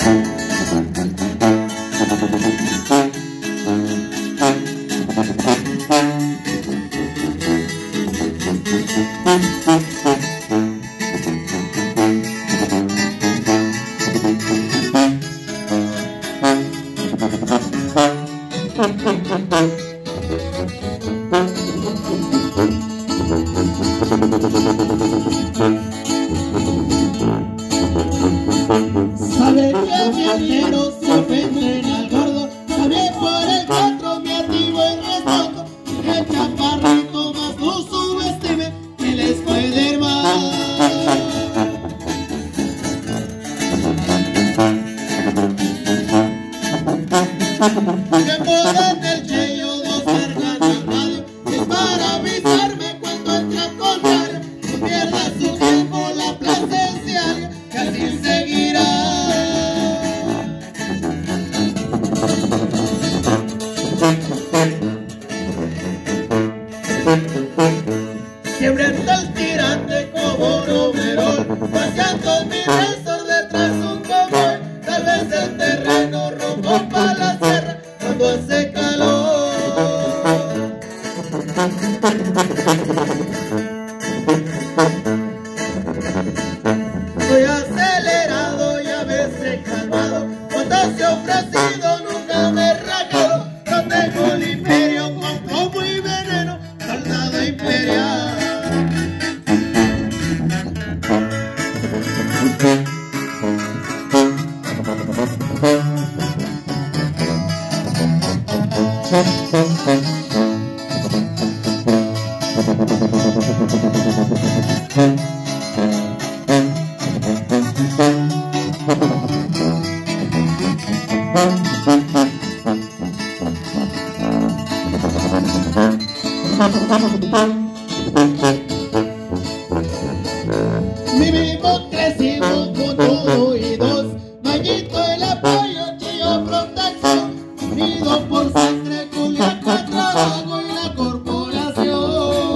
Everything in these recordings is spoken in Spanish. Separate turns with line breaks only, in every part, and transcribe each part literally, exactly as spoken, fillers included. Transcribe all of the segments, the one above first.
Sabe que mi arriero se ofende al gordo, sabe por el cuatro me activo y respondo, el chaparrito más no subestime, que les puede ir mal. Que ponen el cheyo dos cargas de radio, es para avisarme cuando entra a contrario, no pierda su tiempo la placenciaria, que así seguirá. Siempre está el tirante como un overol, paseando mi resort detrás un convoy. Tal vez el terreno rompo pa' la sierra cuando hace calor. Soy acelerado y a veces calmado, cuando se ha ofrecido nunca me he rajado. No tengo el imperio con plomo y veneno, soldado imperial. Vivimos, crecimos con uno y dos, Mayito el apoyo, tío protección, unido por sangre, Culiacán, trabajo y la corporación.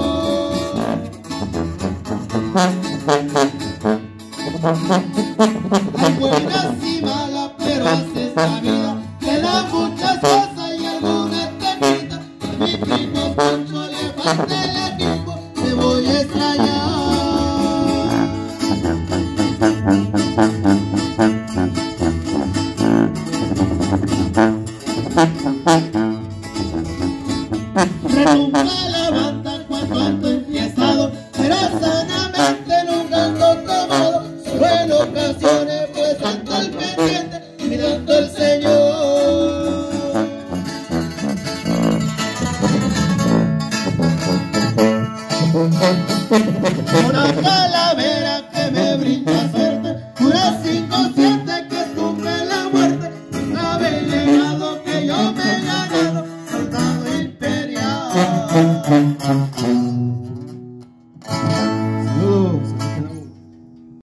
Hay buenas y malas, pero así es la vida, te da muchas cosas y algunas te quita. Mi primo Poncho, levante el equipo, te voy a extrañar. Retumba la banda cuando ando enfiestado, pero sanamente nunca encontré modo. Solo en ocasiones pues ando al pendiente, mirando el Señor. Una calavera que me brinda suerte, una inconsciente que sufre la muerte. Nunca había llegado que yo me he ganado, soldado imperial.